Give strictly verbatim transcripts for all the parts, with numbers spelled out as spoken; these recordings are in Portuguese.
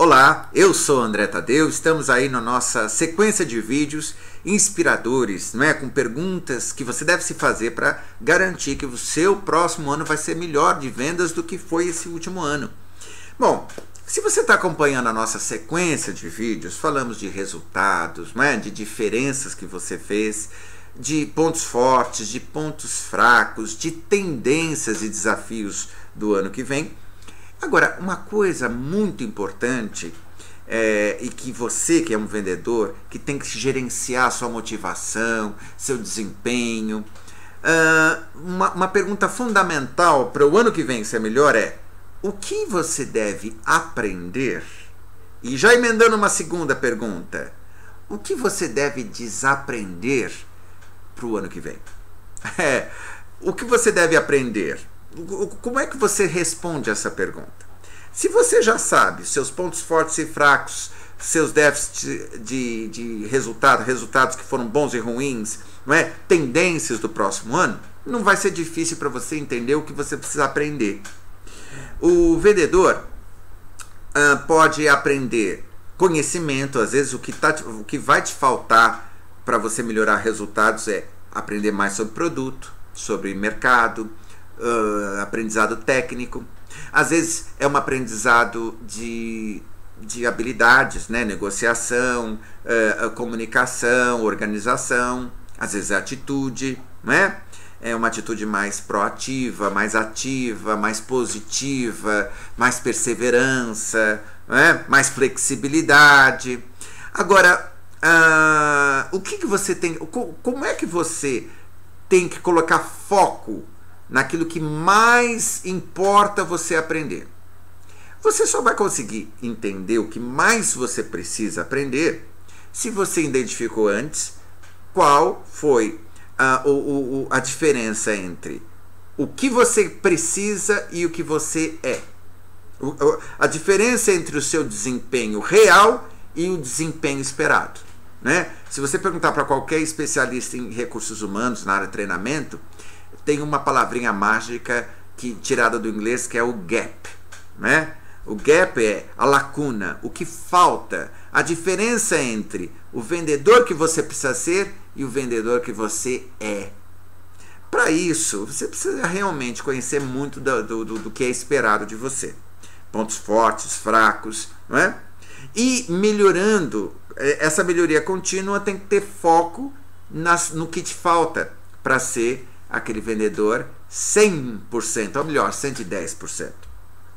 Olá, eu sou André Tadeu, estamos aí na nossa sequência de vídeos inspiradores, não é? Com perguntas que você deve se fazer para garantir que o seu próximo ano vai ser melhor de vendas do que foi esse último ano. Bom, se você está acompanhando a nossa sequência de vídeos, falamos de resultados, não é? De diferenças que você fez, de pontos fortes, de pontos fracos, de tendências e desafios do ano que vem. Agora, uma coisa muito importante é, e que você, que é um vendedor, que tem que gerenciar sua motivação, seu desempenho, uh, uma, uma pergunta fundamental para o ano que vem ser melhor é: o que você deve aprender? E já emendando uma segunda pergunta: o que você deve desaprender para o ano que vem? É, o que você deve aprender? Como é que você responde essa pergunta? Se você já sabe seus pontos fortes e fracos, seus déficits de, de resultado, resultados que foram bons e ruins, não é? Tendências do próximo ano, não vai ser difícil para você entender o que você precisa aprender. O vendedor uh, pode aprender conhecimento. Às vezes o que, tá, o que vai te faltar para você melhorar resultados é aprender mais sobre produto, sobre mercado, Uh, aprendizado técnico. Às vezes é um aprendizado de, de habilidades, né? Negociação, uh, comunicação, organização. Às vezes é atitude, né? É uma atitude mais proativa, mais ativa, mais positiva, mais perseverança, né? Mais flexibilidade. Agora, uh, o que, que você tem, como é que você tem que colocar foco naquilo que mais importa você aprender? Você só vai conseguir entender o que mais você precisa aprender se você identificou antes qual foi a, o, o, a diferença entre o que você precisa e o que você é. O, a diferença entre o seu desempenho real e o desempenho esperado, né? Se você perguntar para qualquer especialista em recursos humanos na área de treinamento, tem uma palavrinha mágica que, tirada do inglês, que é o gap, né? O gap é a lacuna, o que falta, a diferença entre o vendedor que você precisa ser e o vendedor que você é. Para isso, você precisa realmente conhecer muito do, do, do que é esperado de você. Pontos fortes, fracos, não é? E melhorando, essa melhoria contínua tem que ter foco nas, no que te falta para ser aquele vendedor cem por cento, ou melhor, cento e dez por cento.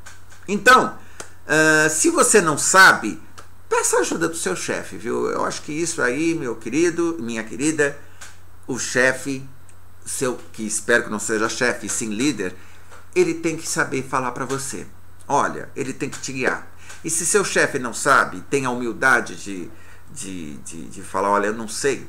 Então, uh, se você não sabe, peça ajuda do seu chefe, viu? Eu acho que isso aí, meu querido, minha querida, o chefe, seu, que espero que não seja chefe, sim líder, ele tem que saber falar para você. Olha, ele tem que te guiar. E se seu chefe não sabe, tem a humildade de, de, de, de falar: olha, eu não sei.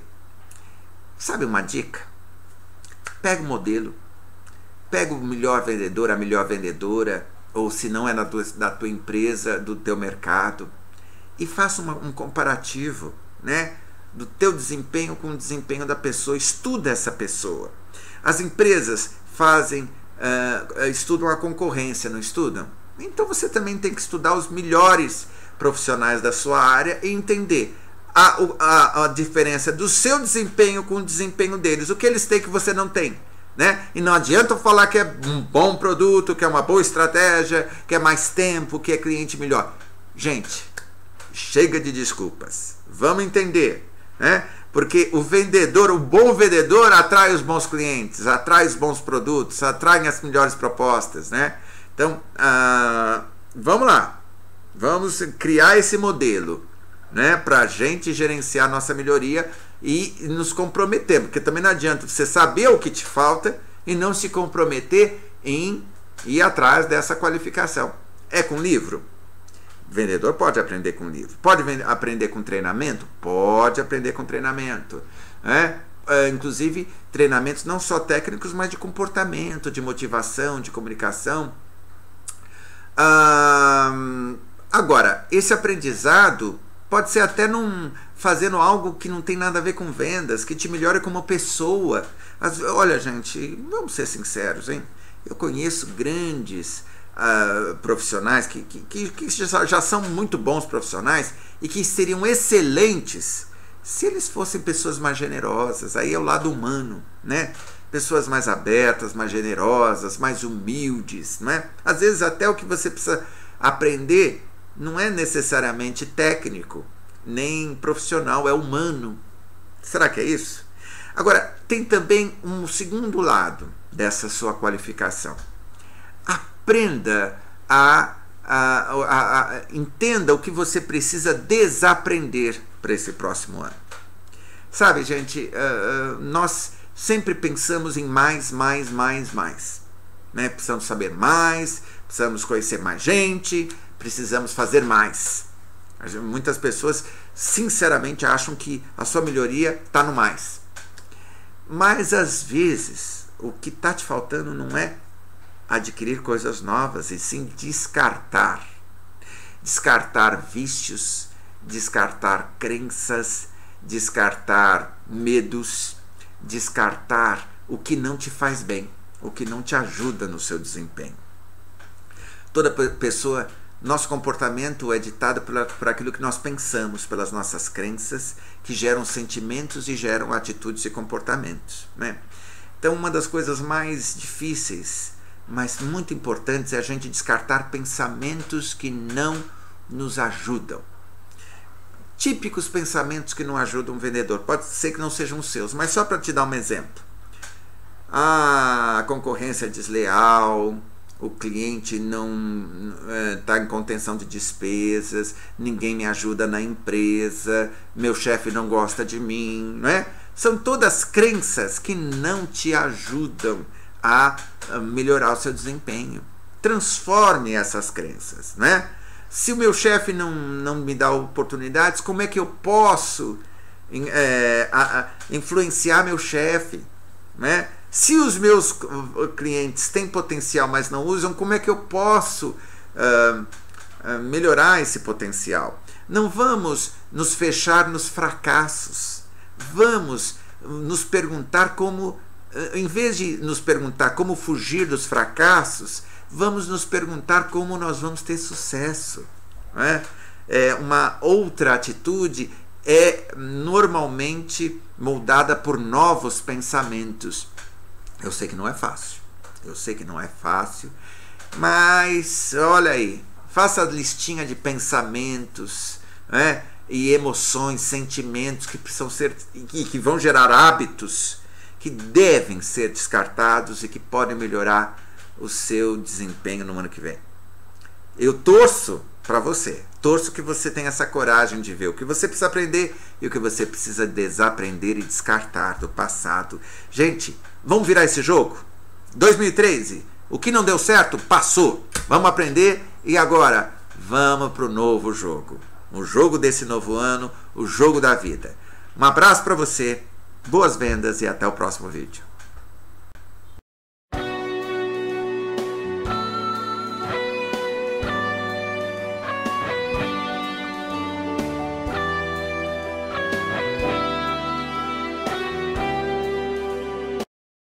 Sabe uma dica? Pega o modelo, pega o melhor vendedor, a melhor vendedora, ou se não é na tua, da tua empresa, do teu mercado, e faça uma, um comparativo, né, do teu desempenho com o desempenho da pessoa. Estuda essa pessoa. As empresas fazem, uh, estudam a concorrência, não estudam? Então você também tem que estudar os melhores profissionais da sua área e entender A, a, a diferença do seu desempenho com o desempenho deles, o que eles têm que você não tem, né? E não adianta falar que é um bom produto, que é uma boa estratégia, que é mais tempo, que é cliente melhor. Gente, chega de desculpas, vamos entender, né? Porque o vendedor, o bom vendedor atrai os bons clientes, atrai os bons produtos, atrai as melhores propostas, né? Então, ah, vamos lá, vamos criar esse modelo, né, para a gente gerenciar a nossa melhoria e nos comprometer, porque também não adianta você saber o que te falta e não se comprometer em ir atrás dessa qualificação. É com livro? O vendedor pode aprender com livro. Pode aprender com treinamento? Pode aprender com treinamento, né? É, inclusive treinamentos não só técnicos, mas de comportamento, de motivação, de comunicação. Ah, agora, esse aprendizado pode ser até num, fazendo algo que não tem nada a ver com vendas, que te melhore como pessoa. As, olha, gente, vamos ser sinceros, hein? Eu conheço grandes uh, profissionais que, que, que já, já são muito bons profissionais e que seriam excelentes se eles fossem pessoas mais generosas. Aí é o lado humano, né? Pessoas mais abertas, mais generosas, mais humildes, né? Às vezes até o que você precisa aprender não é necessariamente técnico, nem profissional, é humano. Será que é isso? Agora, tem também um segundo lado dessa sua qualificação. Aprenda a, a, a, a entenda o que você precisa desaprender para esse próximo ano. Sabe, gente, uh, uh, nós sempre pensamos em mais, mais, mais, mais. Né? Precisamos saber mais, precisamos conhecer mais gente, precisamos fazer mais. Muitas pessoas, sinceramente, acham que a sua melhoria está no mais. Mas, às vezes, o que está te faltando não é adquirir coisas novas, e sim descartar. Descartar vícios, descartar crenças, descartar medos, descartar o que não te faz bem, o que não te ajuda no seu desempenho. Toda pessoa, nosso comportamento é ditado por, por aquilo que nós pensamos, pelas nossas crenças, que geram sentimentos e geram atitudes e comportamentos, né? Então, uma das coisas mais difíceis, mas muito importantes, é a gente descartar pensamentos que não nos ajudam. Típicos pensamentos que não ajudam um vendedor. Pode ser que não sejam os seus, mas só para te dar um exemplo. Ah, a concorrência é desleal, o cliente não está é, em contenção de despesas, ninguém me ajuda na empresa, meu chefe não gosta de mim, não é? São todas crenças que não te ajudam a melhorar o seu desempenho. Transforme essas crenças, né? Se o meu chefe não, não me dá oportunidades, como é que eu posso é, a, a, influenciar meu chefe, né? Se os meus clientes têm potencial, mas não usam, como é que eu posso uh, uh, melhorar esse potencial? Não vamos nos fechar nos fracassos. Vamos nos perguntar como, uh, em vez de nos perguntar como fugir dos fracassos, vamos nos perguntar como nós vamos ter sucesso. Não é? É, uma outra atitude é normalmente moldada por novos pensamentos. Eu sei que não é fácil, eu sei que não é fácil, mas olha aí, faça a listinha de pensamentos, né, e emoções, sentimentos que precisam ser, que, que vão gerar hábitos que devem ser descartados e que podem melhorar o seu desempenho no ano que vem. Eu torço para você, torço que você tenha essa coragem de ver o que você precisa aprender e o que você precisa desaprender e descartar do passado. Gente, vamos virar esse jogo? dois mil e treze, o que não deu certo, passou. Vamos aprender e agora vamos para o novo jogo. O jogo desse novo ano, o jogo da vida. Um abraço para você, boas vendas e até o próximo vídeo.